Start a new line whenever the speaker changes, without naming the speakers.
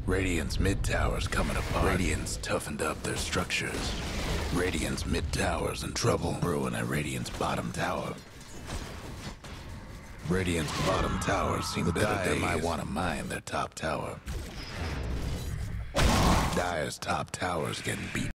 Radiant's mid tower's coming apart. Radiant's toughened up their structures. Radiant's mid tower's in trouble. Brewing at Radiant's bottom tower. Radiant's bottom tower seems better. They might want to mine their top tower. Dire's top tower's getting beat